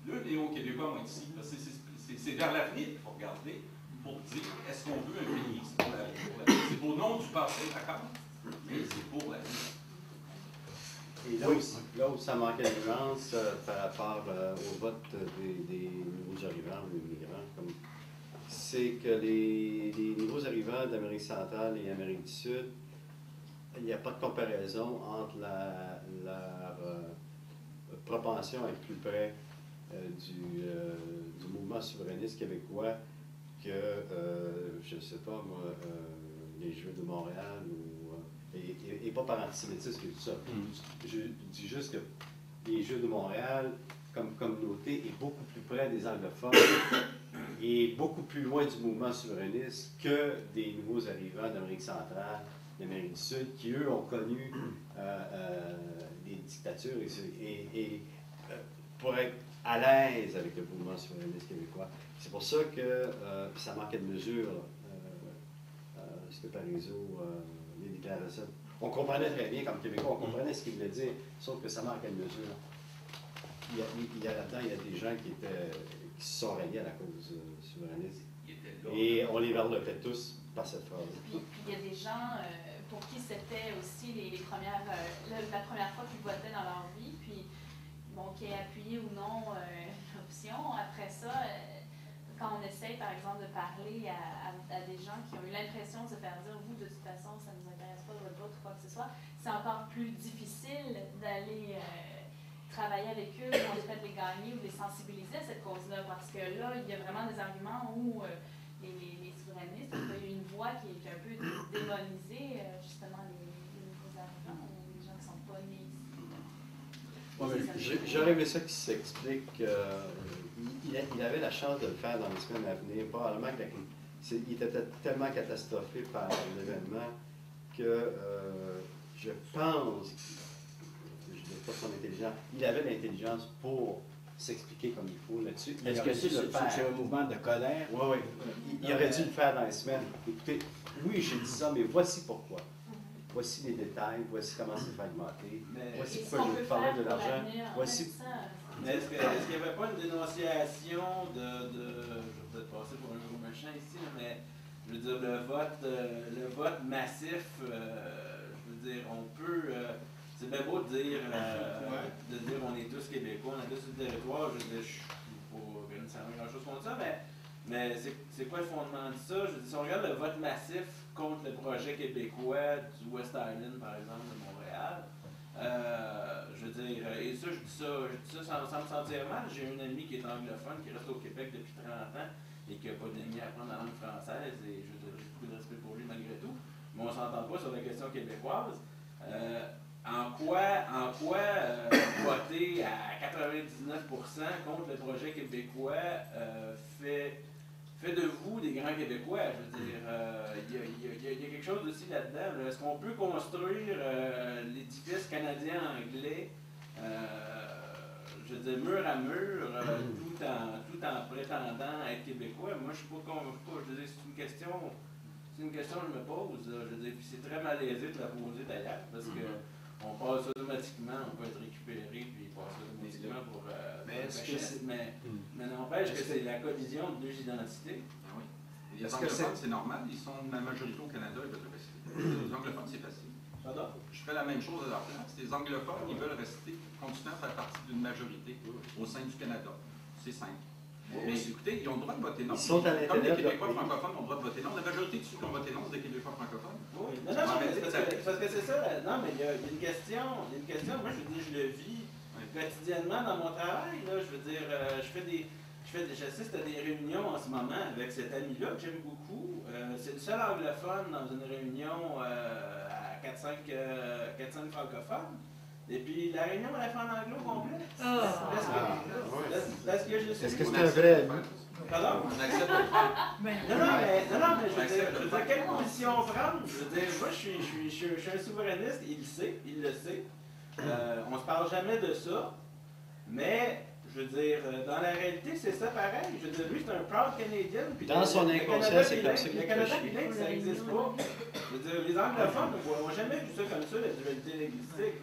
le néo-québécois vont être ici. C'est vers l'avenir qu'il faut regarder pour dire est-ce qu'on veut un pays, c'est pour l'avenir. C'est au nom du passé, d'accord, mais c'est pour l'avenir. Et là où ça manquait de nuance par rapport au vote des nouveaux arrivants, des migrants, c'est que les nouveaux arrivants d'Amérique centrale et Amérique du Sud, il n'y a pas de comparaison entre leur propension à être plus près du mouvement souverainiste québécois que, je ne sais pas moi, les Jeux de Montréal et pas par antisémitisme et tout ça. Je dis juste que les Jeux de Montréal, comme communauté, est beaucoup plus près des anglophones et beaucoup plus loin du mouvement souverainiste que des nouveaux arrivants d'Amérique centrale, d'Amérique du Sud, qui, eux, ont connu des dictatures et pour être à l'aise avec le mouvement souverainiste québécois. C'est pour ça que ça manquait de mesure, ce que Parizeau les déclarations. On comprenait très bien, comme Québécois, on comprenait ce qu'il voulait dire, sauf que ça manquait de mesure. Il y a là-dedans, il y a des gens qui se sont ralliés à la cause souverainiste. Et on les varlotait tous par cette phrase. Puis il y a des gens pour qui c'était aussi la première fois qu'ils votaient dans leur vie, puis bon, qui aient appuyé ou non l'option. Après ça, quand on essaye, par exemple, de parler à des gens qui ont eu l'impression de se faire dire « vous, de toute façon, ça ne nous intéresse pas de votre vote » ou quoi que ce soit, c'est encore plus difficile d'aller travailler avec eux, ou en fait de les gagner ou de les sensibiliser à cette cause-là, parce que là, il y a vraiment des arguments où les souverainistes, il y a une voix qui est un peu démonisée, justement, les nouveaux arrivants, ou les gens qui ne sont pas nés ici. J'aurais aimé ça qui s'explique. Il avait la chance de le faire dans les semaines à venir. Probablement qu'il était tellement catastrophé par l'événement que je pense, je ne dis pas son intelligence, il avait l'intelligence pour s'expliquer comme il faut là-dessus. Est-ce que c'est un mouvement de colère? Oui, oui. Il aurait dû le faire dans les semaines. Écoutez, oui, j'ai dit ça, mais voici pourquoi. Voici les détails, voici comment c'est fragmenté, voici pourquoi je veux parler de l'argent. Voici. Mais est-ce qu'il n'y avait pas une dénonciation je vais peut-être passer pour un gros machin ici, mais je veux dire, le vote massif, je veux dire, on peut, c'est bien beau de dire on est tous Québécois, on est tous sur le territoire, je veux dire, je ne suis pas nécessairement grand-chose contre ça, mais c'est quoi le fondement de ça? Je veux dire, si on regarde le vote massif contre le projet québécois du West Island, par exemple, de Montréal, je veux dire, et ça, je dis ça sans me sentir mal. J'ai un ami qui est anglophone, qui reste au Québec depuis 30 ans et qui n'a pas d'amis à apprendre la langue française, et je veux dire, j'ai beaucoup de respect pour lui malgré tout, mais on ne s'entend pas sur la question québécoise. En quoi voter à 99% contre le projet québécois fait de vous des grands Québécois? Je veux dire, il y a quelque chose aussi là-dedans. Est-ce qu'on peut construire l'édifice canadien-anglais, je veux dire, mur à mur, tout en prétendant être québécois? Moi, je ne suis pas convaincu. Je veux dire, c'est une question que je me pose. Je veux dire, puis c'est très malaisé de la poser d'ailleurs, parce que on passe automatiquement, on peut être récupéré, puis passer automatiquement pour... mais n'empêche que c'est la collision de deux identités. Ah oui. Les anglophones, c'est normal, ils sont la majorité au Canada, ils veulent rester. Les anglophones, c'est facile. Pardon? Je ferais la même chose à leur place. Les anglophones, ils veulent rester, continuer à faire partie d'une majorité au sein du Canada. C'est simple. Mais écoutez, ils ont le droit de voter non. Comme les Québécois francophones ont le droit de voter non. La majorité de ceux qui ont voté non, c'est des Québécois francophones. Oui, non, parce que c'est ça. Non, mais il y a une question. Moi, je veux dire, je le vis quotidiennement dans mon travail. Là, je veux dire, j'assiste à des réunions en ce moment avec cet ami-là que j'aime beaucoup. C'est le seul anglophone dans une réunion à 4-5 francophones. Et puis, la réunion, elle est faite en anglo complet. Parce que je suis... Est-ce que c'est un vrai... Pardon? On accepte de le faire. Non, mais je veux dire, quelle position prendre? Je veux dire, moi, je suis un souverainiste, il le sait. On se parle jamais de ça, mais je Je veux dire, dans la réalité, c'est ça pareil. Je veux dire, lui, c'est un proud Canadien. Puis dans son inconscient, c'est comme ça qu'il le Canada bilingue, ça n'existe pas. Je veux dire, les anglophones n'ont jamais vu ça comme ça, la dualité linguistique.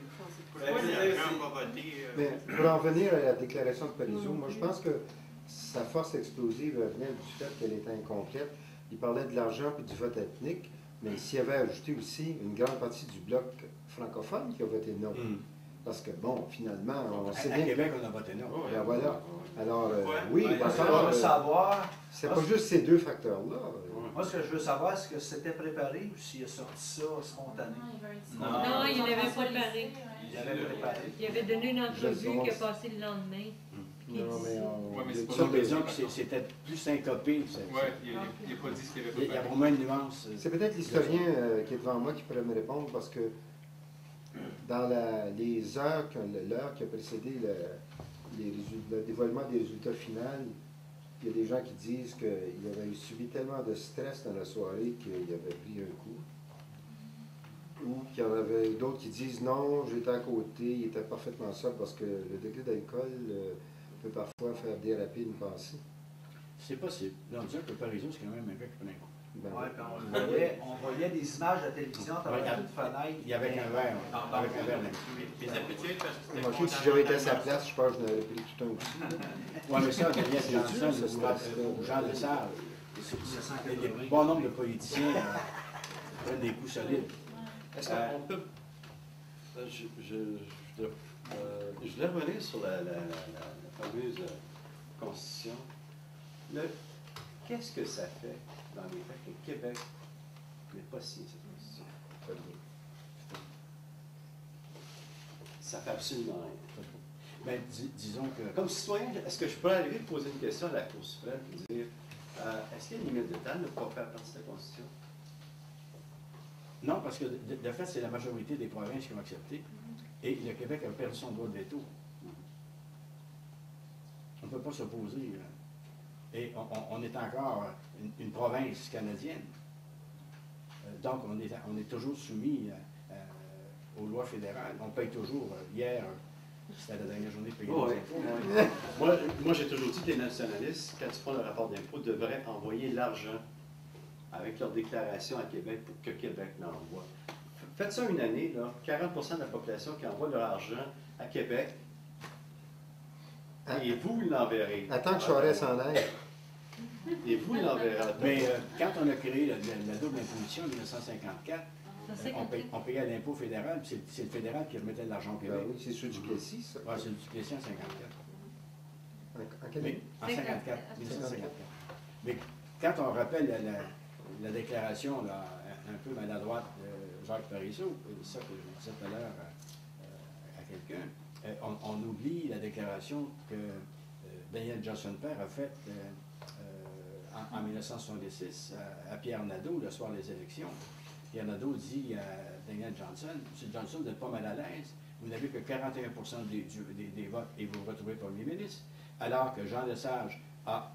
Mais pour en venir à la déclaration de Parizeau, moi je pense que sa force explosive venait du fait qu'elle était incomplète. Il parlait de l'argent et du vote ethnique, mais s'il avait ajouté aussi une grande partie du bloc francophone qui a voté non. Parce que, bon, finalement, on sait bien... À Québec, on a voté non. Ben voilà. Alors, oui, Moi, ce que je veux savoir... c'est pas juste ces deux facteurs-là. Moi, ce que je veux savoir, est-ce que c'était préparé ou s'il a sorti ça spontané? Non, il l'avait préparé. Il avait préparé. Il avait donné une entrevue qui a passé le lendemain. Non, mais c'est pas disons que c'était plus syncopé. Oui, il n'a pas dit ce qu'il avait Il y préparé. a vraiment une nuance. c'est peut-être l'historien qui est devant moi qui pourrait me répondre, parce que dans les heures, l'heure qui a précédé le dévoilement des résultats finaux, il y a des gens qui disent qu'il avait subi tellement de stress dans la soirée qu'il avait pris un coup. Ou qu'il y en avait d'autres qui disent non, j'étais à côté, il était parfaitement sobre, parce que le degré d'alcool peut parfois faire déraper une pensée. C'est possible. On dit que Parizeau, c'est quand même un gars qui prenait un coup. Ben, Ouais, on voyait des images de la télévision à travers une fenêtre. Il y avait un verre. Avec un verre. Les habitués, parce que c'était moi, si j'avais été à sa place, je pense que je n'aurais pris tout un aussi. Oui, mais ça, Daniel Johnson ou Jean Lesage, il y a un bon nombre de politiciens prennent des coups solides. Est-ce qu'on peut... Je voulais revenir sur la fameuse Constitution. Qu'est-ce que ça fait dans les faits que Québec n'est pas signé cette Constitution? Ça fait absolument rien. Ben, disons que... Comme citoyen, est-ce que je peux arriver de poser une question à la Cour suprême et dire est-ce qu'il y a une limite de temps de ne pas faire partie de la Constitution? Non, parce que de fait, c'est la majorité des provinces qui ont accepté. Et le Québec a perdu son droit de veto. On ne peut pas s'opposer. Et on est encore une province canadienne. Donc, on est toujours soumis aux lois fédérales. On paye toujours. Hier, c'était la dernière journée de payer les impôts. Moi j'ai toujours dit que les nationalistes, quand ils font le rapport d'impôt, devraient envoyer l'argent avec leur déclaration à Québec pour que Québec l'envoie. Faites ça une année, là, 40% de la population qui envoie leur argent à Québec, et vous l'enverrez. Attends que Charest s'en aille. Et vous l'enverrez. Mais quand on a créé la double imposition en 1954, on payait l'impôt fédéral, puis c'est le fédéral qui remettait de l'argent au Québec. Ben oui, c'est sur Duplessis, ça. Oui, c'est le Duplessis en 54. En quelle année? En 54, 1954. Mais quand on rappelle la déclaration là, un peu maladroite de Jacques Parizeau, ça que je disais tout à l'heure à quelqu'un, on oublie la déclaration que Daniel Johnson père a faite en 1966 à Pierre Nadeau, le soir des élections. Pierre Nadeau dit à Daniel Johnson, « M. Johnson, vous n'êtes pas mal à l'aise, vous n'avez que 41% des votes et vous vous retrouvez Premier ministre, alors que Jean Lesage a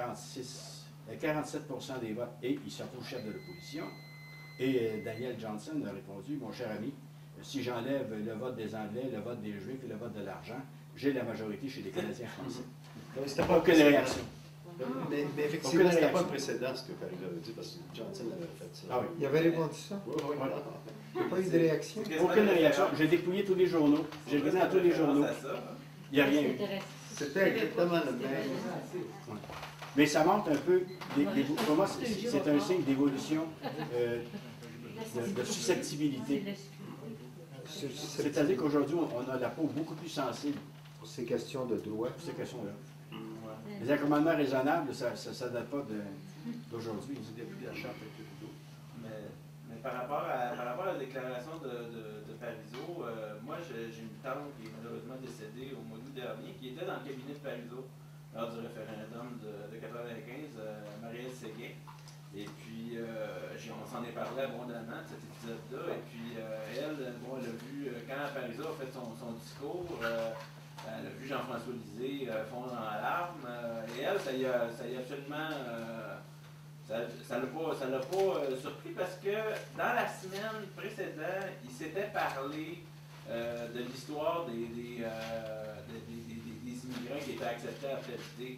47% des votes et il se retrouve chef de l'opposition. » Et Daniel Johnson a répondu, « Mon cher ami, si j'enlève le vote des Anglais, le vote des Juifs et le vote de l'argent, j'ai la majorité chez les Canadiens français. » C'était pas aucune réaction. Mais effectivement, c'était pas un précédent ce que Parizeau avait dit, parce que Johnson avait fait ça. Ah oui. Il avait répondu ça? Oui. Il n'y a pas eu de réaction? Aucune réaction. J'ai dépouillé tous les journaux. J'ai regardé dans tous les journaux. Il n'y a rien eu. C'était exactement le même. Ouais. Mais ça montre un peu, pour moi, c'est un signe d'évolution de susceptibilité. C'est-à-dire qu'aujourd'hui, on a la peau beaucoup plus sensible Pour ces questions de droit. pour ces questions-là. Les accommodements raisonnables, ça ne date pas d'aujourd'hui. C'est depuis la charte avec le couteau. Mais par rapport à la déclaration de Parizeau, moi j'ai une tante qui est malheureusement décédée au mois d'août dernier, qui était dans le cabinet de Parizeau lors du référendum de 95, Marielle Séguin. Et puis on s'en est parlé abondamment de cet épisode-là. Et puis elle a vu, quand Parizeau a fait son discours, elle a vu Jean-François Lisée fondre en larmes. Et elle, ça y a absolument... ça l'a pas surpris parce que dans la semaine précédente, il s'était parlé de l'histoire des immigrants qui était accepté à pelleter,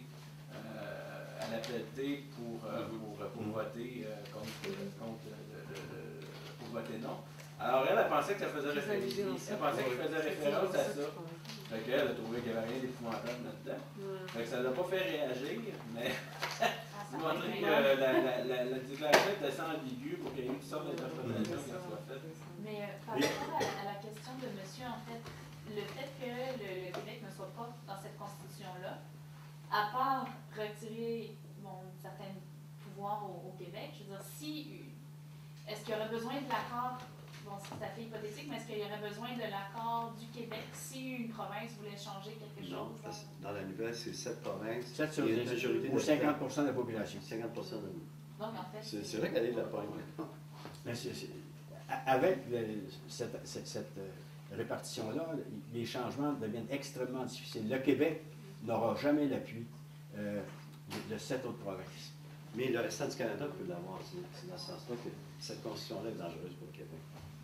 pour voter pour voter non. Alors elle pensait que ça faisait référence à ça. Fait qu'elle a trouvé qu'il n'y avait rien d'épouvantable là-dedans. Fait que ça ne l'a pas fait réagir, mais montrer que la déclaration était assez ambiguë pour qu'il y ait une sorte d'interprétation qui soit faite. Mais par rapport à la question de monsieur, en fait, le fait que le Québec ne soit pas dans cette constitution-là, à part retirer certains pouvoirs au Québec, je veux dire, est-ce qu'il y aurait besoin de l'accord? Bon, c'est tout à fait hypothétique, mais est-ce qu'il y aurait besoin de l'accord du Québec si une province voulait changer quelque chose? Non, dans la nouvelle, c'est 7 provinces. 7 sur 10, majorité ou 50% de la population. 50% de nous. Donc, en fait, c'est vrai qu'elle est de la pogne. Mais avec cette répartition-là, les changements deviennent extrêmement difficiles. Le Québec n'aura jamais l'appui de 7 autres provinces. Mais le restant du Canada peut l'avoir. C'est dans ce sens-là que cette constitution-là est dangereuse pour le Québec.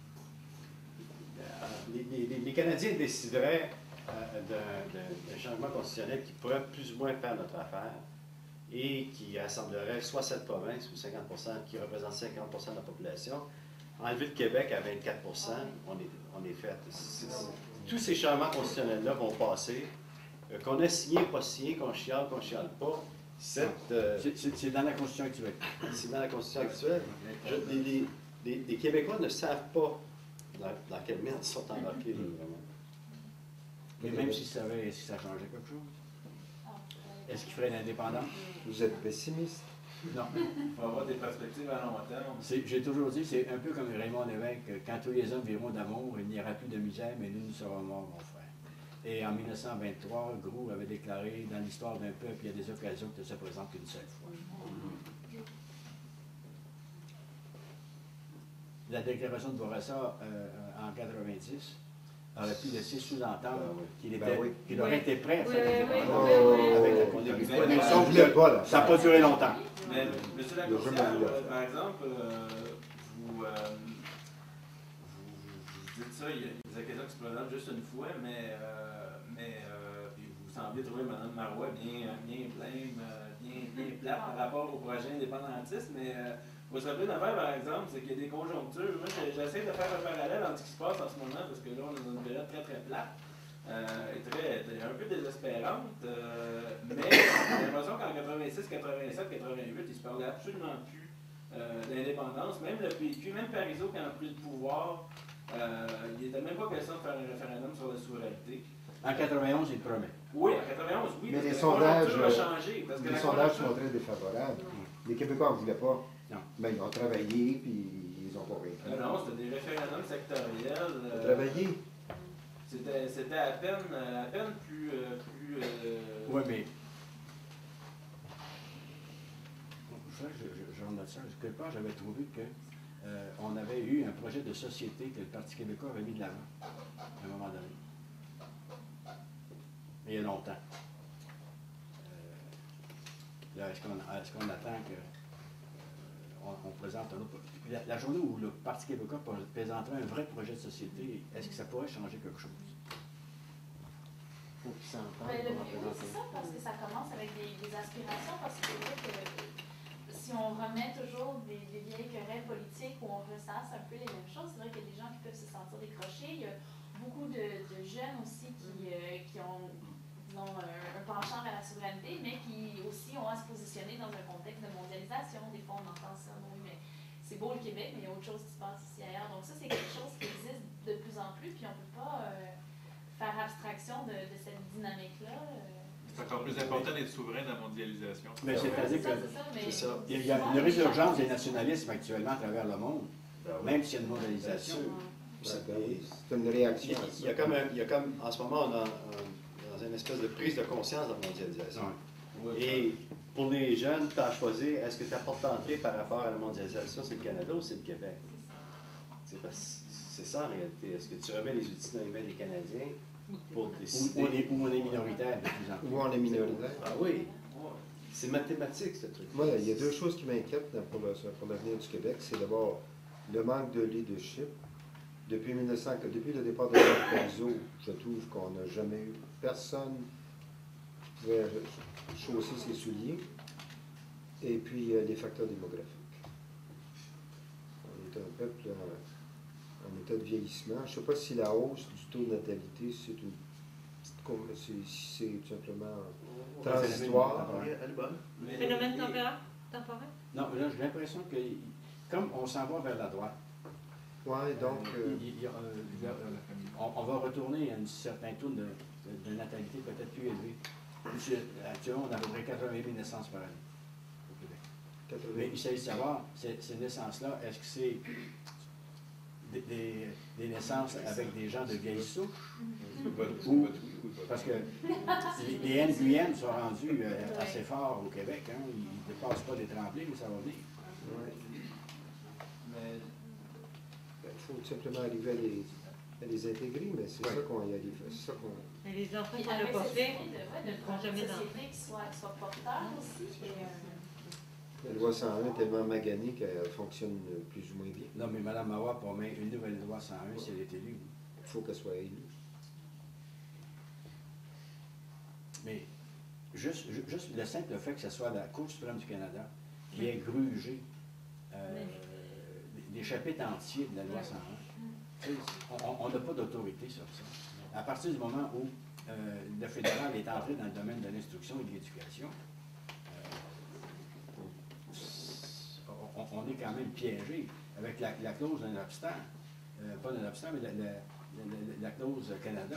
Les Canadiens décideraient d'un changement constitutionnel qui pourrait plus ou moins faire notre affaire et qui assemblerait soit 7 provinces ou 50%, qui représentent 50% de la population. Enlever le Québec à 24%, on est fait. Tous ces changements constitutionnels-là vont passer. Qu'on ait signé, pas signé, qu'on chiale pas. C'est dans la Constitution actuelle. C'est dans la Constitution actuelle. Les Québécois ne savent pas dans quelle merde ils sont embarqués, vraiment. Mais même s'ils savaient, est-ce que ça changeait quelque chose? Est-ce qu'ils feraient l'indépendance? Vous êtes pessimiste? Non. Il faut avoir des perspectives à long terme. J'ai toujours dit, c'est un peu comme Raymond Lévesque, quand tous les hommes vivront d'amour, il n'y aura plus de misère, mais nous serons morts, mon frère. Et en 1923, Groulx avait déclaré, dans l'histoire d'un peuple, il y a des occasions qui ne se présentent qu'une seule fois. La déclaration de Bourassa en 90 aurait pu laisser sous-entendre qu'il aurait été prêt à faire avec la contribution. Mais ça ne voulait pas, là. Ça n'a pas duré longtemps. Mais, M. Lacourcière, par exemple, vous dites ça, il y a des occasions qui se présentent juste une fois, mais puis vous semblez trouver Mme Marois bien plate par rapport au projet indépendantiste, mais il faut se rappeler une affaire, par exemple, c'est qu'il y a des conjonctures. Moi, j'essaie de faire un parallèle entre ce qui se passe en ce moment, parce que là, on est dans une période très, très plate, et un peu désespérante, mais j'ai l'impression qu'en 86, 87, 88, il se parlait absolument plus d'indépendance. Même le PQ, même Parizeau, qui a pris le pouvoir, il n'était même pas question de faire un référendum sur la souveraineté. En 91, il promet. Oui, en 91, oui. Mais les sondages sont très défavorables. Les Québécois n'en voulaient pas. Non. Mais ils ont travaillé, puis ils n'ont pas rien. Non, c'était des référendums sectoriels. Ils ont travaillé. C'était à peine plus... Oui, mais... Je remonte ça. Quelque part, j'avais trouvé qu'on avait eu un projet de société que le Parti québécois avait mis de l'avant, à un moment donné. Il y a longtemps. Là, est-ce qu'on attend qu'on présente un autre... La journée où le Parti québécois présenterait un vrai projet de société, est-ce que ça pourrait changer quelque chose? Le but, c'est ça, parce que ça commence avec des aspirations, parce que c'est vrai que si on remet toujours des vieilles querelles politiques où on ressasse un peu les mêmes choses, c'est vrai qu'il y a des gens qui peuvent se sentir décrochés. Il y a beaucoup de jeunes aussi qui ont, disons, un penchant vers la souveraineté, mais qui aussi ont à se positionner dans un contexte de mondialisation. Des fois, on entend ça, bon, mais c'est beau le Québec, mais il y a autre chose qui se passe ici ailleurs. Donc ça, c'est quelque chose qui existe de plus en plus, puis on ne peut pas faire abstraction de cette dynamique-là. C'est encore plus important d'être souverain dans la mondialisation. Mais c'est-à-dire que il y a une résurgence des nationalismes actuellement à travers le monde, même s'il y a une mondialisation. C'est une réaction. Il y a comme, en ce moment, on est dans une espèce de prise de conscience de la mondialisation. Et pour les jeunes, tu as choisi, est-ce que ta porte d'entrée par rapport à la mondialisation, c'est le Canada ou c'est le Québec? C'est ça en réalité. Est-ce que tu remets les outils dans les mains des Canadiens pour décider? Où on est minoritaire de plus en plus. Où on est minoritaire. Ah oui. C'est mathématique, ce truc. Moi, il y a deux choses qui m'inquiètent pour l'avenir du Québec. C'est d'abord le manque de leadership. Depuis le départ de Jacques Parizeau, je trouve qu'on n'a jamais eu personne pouvait chausser ses souliers. Et puis les facteurs démographiques. On est un peuple en état de vieillissement. Je ne sais pas si la hausse du taux de natalité, c'est tout simplement transitoire. Elle est bonne. Phénomène temporaire? Non, là, j'ai l'impression que, comme on s'en va vers la droite, Oui, donc. on va retourner à un certain taux de natalité peut-être plus élevé. Actuellement, on a à peu près 80 000 naissances par année au Québec. 80. Mais il s'agit de savoir, ces naissances-là, est-ce que c'est des naissances avec des gens de vieille souche? Ou, parce que les NQM sont rendus assez forts au Québec, hein, ils ne dépassent pas des tremblés, mais ça va venir. Oui. Mais il faut tout simplement arriver à les intégrer, mais c'est ça qu'on y arrive. C'est ça qu'on. Mais les enfants Puis qu'on n'a avec pas cette fait, idée de ne feront jamais d'enfants. société qui soit porteur aussi. La loi 101 est tellement maganée qu'elle fonctionne plus ou moins bien. Non, mais Mme Mawa promet une nouvelle loi 101 si elle est élue. Il faut qu'elle soit élue. Mais juste le simple fait que ce soit la Cour suprême du Canada qui ait grugé des chapitres entiers de la loi 101, on n'a pas d'autorité sur ça. À partir du moment où le fédéral est entré dans le domaine de l'instruction et de l'éducation, on est quand même piégé avec la clause d'un obstant, pas d'un obstant, mais la clause Canada,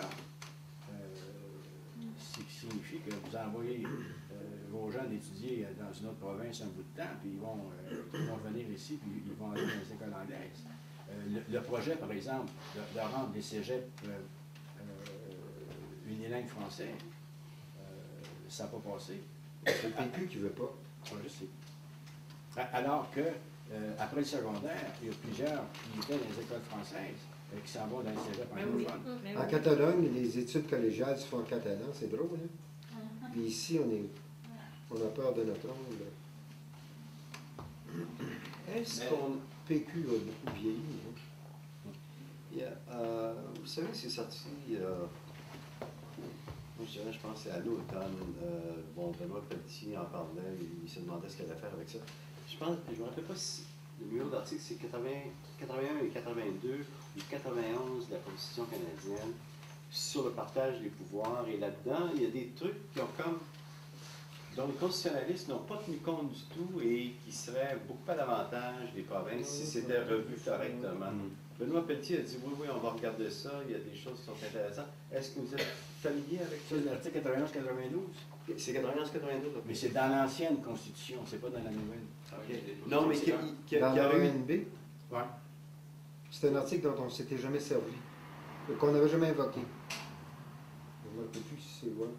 ce qui signifie que vous envoyez vos jeunes étudier dans une autre province un bout de temps, puis ils vont venir ici, puis ils vont aller dans les écoles anglaises. Le projet, par exemple, de rendre des cégeps unilingues français, ça n'a pas passé. C'est le PQ qui ne veut pas. Je sais. Alors que, après le secondaire, il y a plusieurs qui étaient dans les écoles françaises qui s'en vont dans les cégeps anglophones. En Catalogne, les études collégiales se font en catalan, c'est drôle, hein? Puis ici, on a peur de notre ongle. Est-ce qu'on. PQ a beaucoup vieilli, hein? Vous savez, c'est sorti. Moi, je dirais, je pense que c'est à l'automne. Bon, Benoît Pelletier en parlait, il se demandait ce qu'il allait faire avec ça. Je me rappelle pas si le numéro d'article, c'est 81 et 82 ou 91 de la Constitution canadienne sur le partage des pouvoirs. Et là-dedans, il y a des trucs qui ont comme. dont les constitutionnalistes n'ont pas tenu compte du tout et qui seraient beaucoup à l'avantage des provinces si c'était revu correctement. Benoît Pelletier a dit oui, on va regarder ça, il y a des choses qui sont intéressantes. Est-ce que vous êtes familier avec ça? C'est l'article 91-92. C'est 91-92. Mais c'est dans l'ancienne Constitution, c'est pas dans la nouvelle. Non, mais Dans qui a eu. l'ANB, Ouais. c'est un article dont on ne s'était jamais servi, qu'on n'avait jamais invoqué. Je ne me rappelle plus si c'est vrai.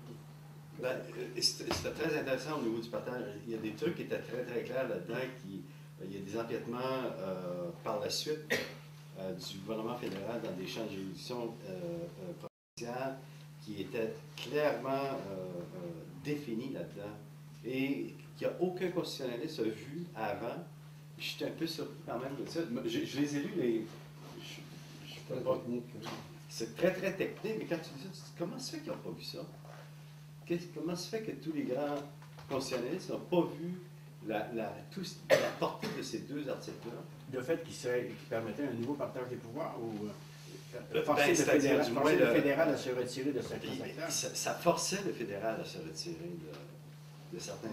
C'était très intéressant au niveau du partage. Il y a des trucs qui étaient très, très clairs là-dedans. Il y a des empiètements par la suite du gouvernement fédéral dans des champs de juridiction provinciales qui étaient clairement définis là-dedans et qu'il n'y a aucun constitutionnaliste a vu avant. J'étais un peu surpris quand même de ça. Je les ai lus, Très technique. c'est très, très technique, mais quand tu dis ça, tu te dis comment se fait qu'ils n'ont pas vu ça? Comment se fait que tous les grands constitutionnalistes n'ont pas vu la portée de ces deux articles-là? Le fait qu'il permettait un nouveau partage des pouvoirs ou forcer le fédéral à se retirer de certains secteurs? Ça forçait le fédéral à se retirer de certains.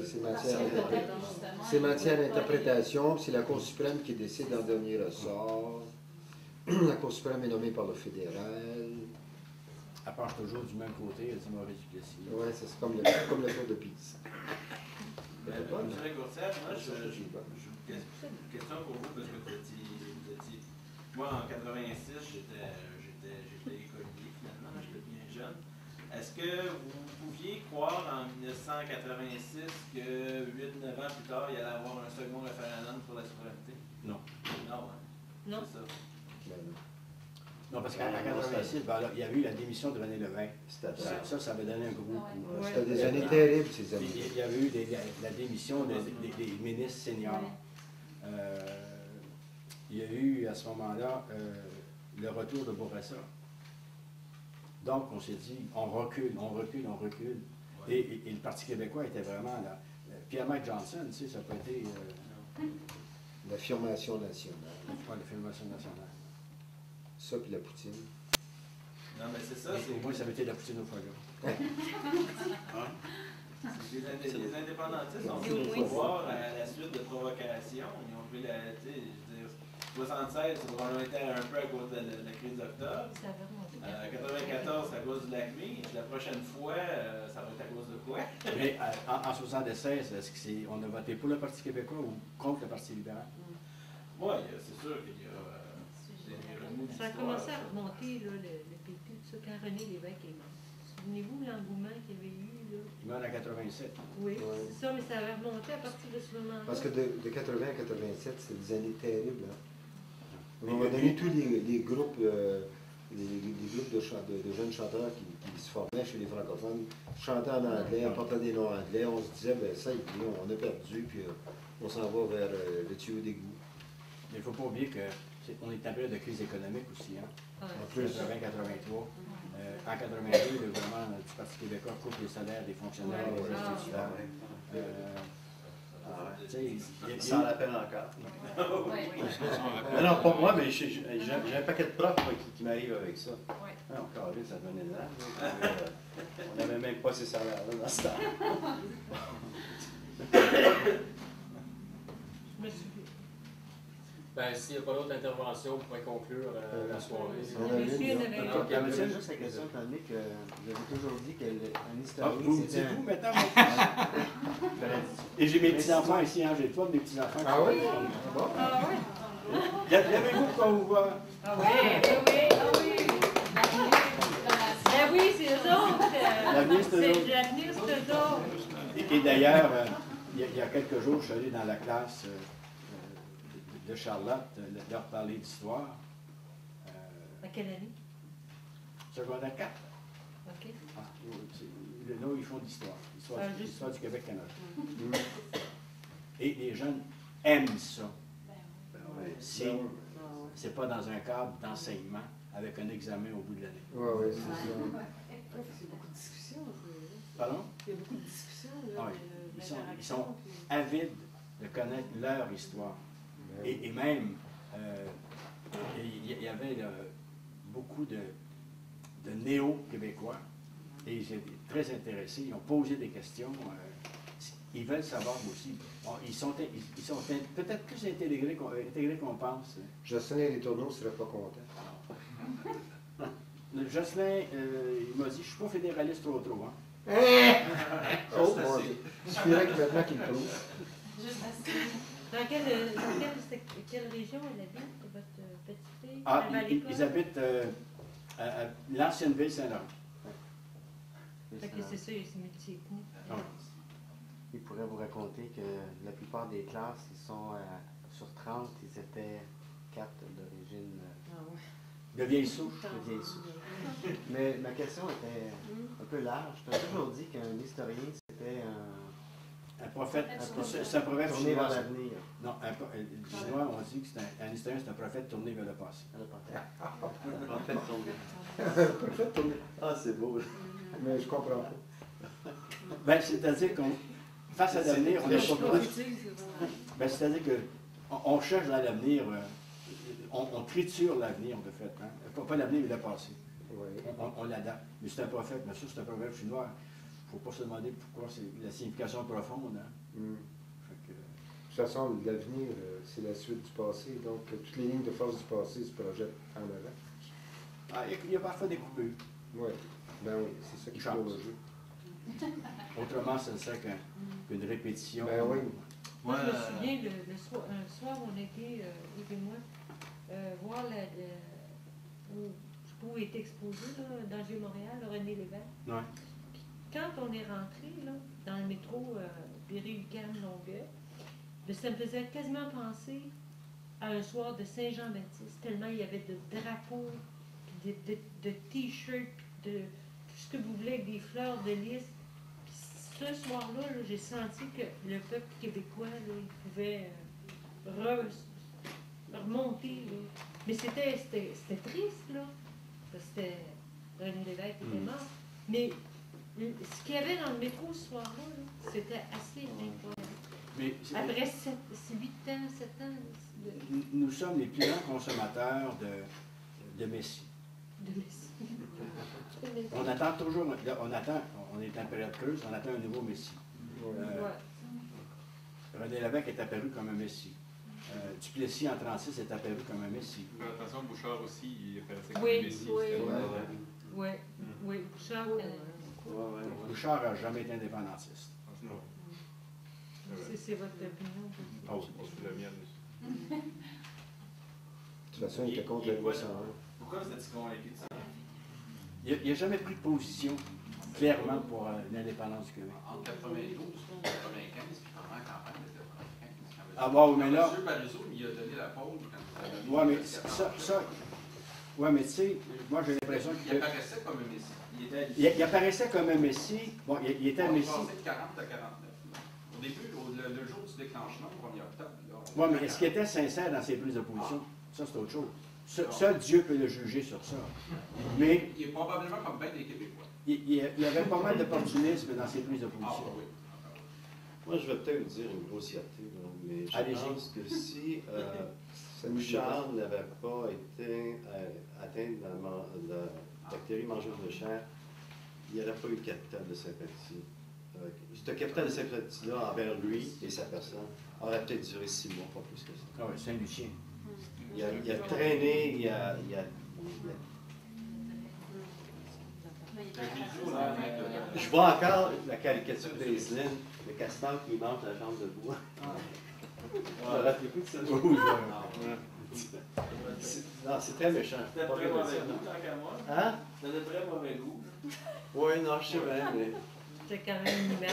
C'est matière d'interprétation, c'est la Cour suprême qui décide en dernier ressort. La Cour suprême est nommée par le fédéral. Elle penche toujours du même côté, elle dit Maurice Duplessis. Oui, c'est comme le tour de pizza. M. Courtier, moi, j'ai une question pour vous, parce que vous étiez moi, en 86, j'étais écolier, finalement, j'étais bien jeune. Est-ce que vous pouviez croire en 1986 que 8-9 ans plus tard, il allait y avoir un second référendum pour la souveraineté? Non. Non, hein? Non. C'est ça. Non, parce qu'en 86, il y a eu la démission de René Lévesque. Ça avait donné un gros coup. C'était des années terribles, ces années. Il y avait eu la démission des ministres seniors. Il y a eu, à ce moment-là, le retour de Bourassa. Donc, on s'est dit, on recule. Et le Parti québécois était vraiment là. Pierre-Mike Johnson, tu sais, ça n'a pas été L'affirmation nationale. l'affirmation nationale. Ça, puis la poutine. Non, mais c'est ça. Au moins, ça avait été la poutine au foie gras. Les indépendantistes ont pu le pouvoir à la suite de provocations. Ils ont pris la. Tu sais, je veux dire, 76, ça probablement été un peu à cause de la crise d'octobre. 94, c'est à cause du lac Mead. La prochaine fois, ça va être à cause de quoi? Mais en 76, est-ce qu'on a voté pour le Parti québécois ou contre le Parti libéral? Oui, c'est sûr qu'il y a des remous Ça a commencé à remonter, là, le PT, tout ça, quand René Lévesque est mort. Souvenez-vous de l'engouement qu'il y avait eu, là? Il meurt en 87. Oui, c'est ça, mais ça avait remonté à partir de ce moment-là. Parce que de 80 à 87, c'est des années terribles. Hein. À un moment donné, tous les groupes, les groupes de jeunes chanteurs qui se formaient chez les francophones chantaient en anglais, apportaient des noms anglais. On se disait, ben ça, on a perdu, puis on s'en va vers le tuyau d'égout. Mais il ne faut pas oublier qu'on est en période de crise économique aussi. Hein? En plus. 80-83. En 82, le gouvernement du Parti québécois coupe les salaires des fonctionnaires et des instituteurs. Ça en appelle encore. Oui. Non, pas moi, mais j'ai un paquet de profs qui m'arrivent avec ça. Oui. Encore là, ça devenait là. On n'avait même pas ces salaires-là dans ce temps. Je me souviens. Ben, s'il n'y a pas d'autres interventions, on pourrait conclure la soirée. On a Monsieur, une, il y en avait là. une. Il y avait juste la question, étant donné que vous avez toujours dit qu'un historien, Vous me c'était dites vous maintenant? un... Et j'ai mes petits-enfants ici, hein, j'ai toi mes petits-enfants. Ah oui? Bon. Ah oui? Lèvez-vous pour qu'on vous voit. Ah oui, ah oui. Ben oui, c'est eux autres. L'avenir, c'est eux autres. L'avenir, c'est eux autres. Et d'ailleurs, il y a quelques jours, je suis allé dans la classe de Charlotte, leur parler d'histoire. À quelle année? Secondaire 4. OK. Ah, là, ils font de l'histoire. L'histoire du Québec-Canada. Et les jeunes aiment ça. C'est pas dans un cadre d'enseignement avec un examen au bout de l'année. Oui, c'est ça. C'est beaucoup de discussions. Pardon? Il y a beaucoup de discussions. Là, Oui. Ils sont avides de connaître leur histoire. Et même, il y avait beaucoup de néo-québécois et ils étaient très intéressés, ils ont posé des questions, ils veulent savoir aussi. Bon, ils sont peut-être plus intégrés qu'on pense. Jocelyn Letourneau ne serait pas content. Jocelyn, il m'a dit, je ne suis pas fédéraliste trop. Hein. Oh, mon Dieu. Il suffirait que maintenant qu'il le prouve. Juste assez. Dans quelle région elle habite, votre petite fille? Ah, Elle va à l'école? ils habitent à l'ancienne ville Saint-Laurent. Fait que c'est ça, c'est multi-ethnique. Ah. Il pourrait vous raconter que la plupart des classes, ils sont sur 30, ils étaient 4 d'origine De vieilles souches. de vieilles souches. Mais ma question était un peu large. Tu as toujours dit qu'un historien, c'était Un prophète, c'est un prophète tourné chinois. vers l'avenir. Non, les Chinois ont dit que c'est un historien, c'est un prophète tourné vers le passé. Ah, c'est beau. Mais je comprends pas. Ben, c'est-à-dire qu'on, face à l'avenir, on n'a pas plus. Ben, c'est-à-dire qu'on cherche dans l'avenir, on triture l'avenir, de fait. Hein? Pas l'avenir, mais le passé. Oui. On l'adapte. Mais c'est un prophète, bien sûr, c'est un prophète chinois. Il ne faut pas se demander pourquoi c'est la signification profonde. Hein? Fait que, De toute façon, l'avenir, c'est la suite du passé. Donc, toutes les lignes de force du passé se projettent en avant. il y a parfois des coupures. Oui. Ben oui, c'est ça qui Chance. joue le jeu. Autrement, ce ne serait qu'une répétition. Ben oui. Moi, je me souviens, un soir, on était, Yves et moi, voir où était exposé, là, dans le Vieux-Montréal, René Lévesque. Ouais. Quand on est rentré là, dans le métro Berry-UQAM-Longueuil, ça me faisait quasiment penser à un soir de Saint-Jean-Baptiste, tellement il y avait de drapeaux, puis de t-shirts, puis de tout ce que vous voulez avec des fleurs de lys. Puis ce soir-là, j'ai senti que le peuple québécois, là, il pouvait remonter. Là. Mais c'était triste, là, parce que René Lévesque était mort. Mais Ce qu'il y avait dans le métro ce soir-là, là, c'était assez incroyable. Mais Après 8 ans, 7 ans. nous sommes les plus grands consommateurs de Messi. De Messi. On attend toujours, on est en période creuse, on attend un nouveau Messi. René Lévesque est apparu comme un Messi. Duplessis en 36 est apparu comme un Messi. Attention, Bouchard aussi, il apparaissait comme un Messi. Oui, Bouchard. Bouchard n'a jamais été indépendantiste. C'est votre opinion. Oh, c'est la mienne. De toute façon, il était contre la loi 101. Pourquoi vous êtes convaincu de ça? Il n'a jamais pris de position clairement pour l'indépendance du Québec. En 92, 95, puis pendant la campagne de 95. Ah bon, mais là... M. Parizeau, il a donné la pause quand il a Oui, mais ça... Oui, mais tu sais, moi j'ai l'impression qu'il... Il apparaissait comme un Messi. Il apparaissait comme un Messi. Bon, il était un Messi. On est passé de 40 à 49. Au début, le jour du déclenchement, le 1er octobre. Oui, mais est-ce qu'il était sincère dans ses prises de position? Ça, c'est autre chose. Seul Dieu peut le juger sur ça. Mais il est probablement comme bien des Québécois. Il y avait pas mal d'opportunisme dans ses prises de position. Oui. Moi, je vais peut-être vous dire une grossièreté, mais je pense que si Bouchard n'avait pas été atteint de la bactérie mangeuse de chair, il n'y aurait pas eu de capital de sympathie. Ce capital de sympathie-là envers lui et sa personne aurait peut-être duré 6 mois, pas plus que ça. Ah oui, Saint-Lucien. Il a traîné, il a je vois encore la caricature d'Aislinn, le castor qui mange la jambe de bois. Rappelez-vous de ça? Non, c'est très méchant. C'était très mauvais goût, tant qu'à moi. Hein? C'était de très mauvais goût. Oui, non, je sais bien, mais... C'est quand même une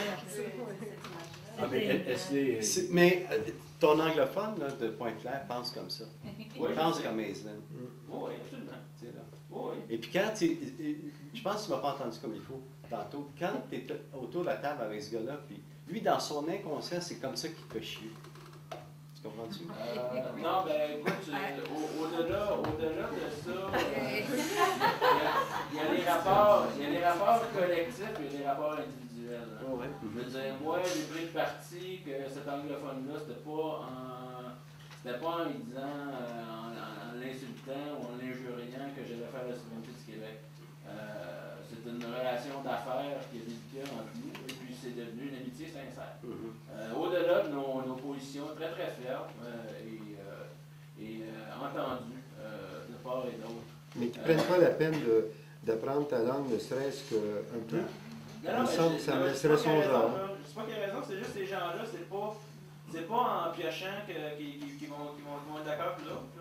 image. Mais ton anglophone là, de Pointe-Claire pense comme ça. Oui, pense comme Aislinn. Oui, absolument. Oui. Et puis quand je pense que tu ne m'as pas entendu comme il faut tantôt, quand tu es autour de la table avec ce gars-là, puis lui, dans son inconscient, c'est comme ça qu'il te fait chier. Tu comprends-tu? Non, ben écoute, au-delà de ça, il y a les rapports collectifs et les rapports individuels. Hein. Oh, ouais. Je veux dire, moi, j'ai pris le parti que cet anglophone-là, c'était pas en lui disant, en l'insultant ou en l'injuriant que j'allais faire la souveraineté du Québec. C'est une relation d'affaires qui a débuté entre nous et puis c'est devenu une amitié sincère. Au-delà de nos positions très très fermes et entendues de part et d'autre. Mais qui ne prennent pas la peine d'apprendre ta langue, ne serait-ce qu'un peu. Non, il me semble que ça me laisserait songeur. Je ne sais pas qu'il y a raison, c'est juste ces gens-là, c'est pas en piochant qu'ils vont être d'accord plus l'autre.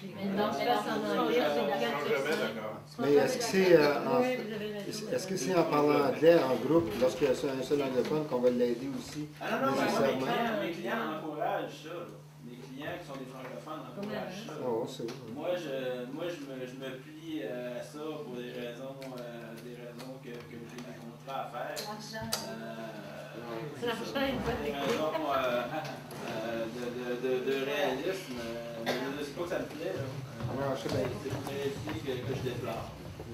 Mais est-ce que c'est en parlant anglais, en groupe, lorsqu'il y a un seul anglophone, qu'on va l'aider aussi? Ah non, mes clients encouragent ça. Les clients qui sont des francophones encouragent ça. Oh, c'est vrai. Moi, je me plie à ça pour des raisons que j'ai des contrats à faire. Des raisons de réalisme. C'est pas que ça me plaît, là. C'est ici que je déplore.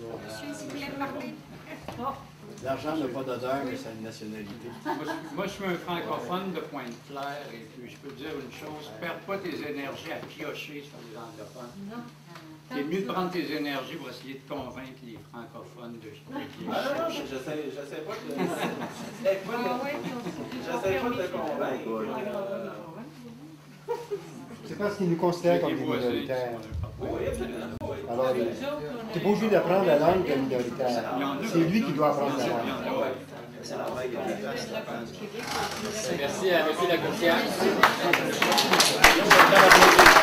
L'argent n'a pas d'odeur, mais ça a une nationalité. Moi, je suis un francophone de Pointe-Claire et puis je peux te dire une chose, perds pas tes énergies à piocher sur les anglophones. Non. C'est mieux de prendre tes énergies pour essayer de convaincre les francophones de non, j'essaie pas de te convaincre. C'est parce qu'ils nous considèrent comme des minoritaires. Alors, tu n'es pas obligé d'apprendre la langue de minoritaire. C'est lui qui doit apprendre la langue. Merci à M. Lacourcière.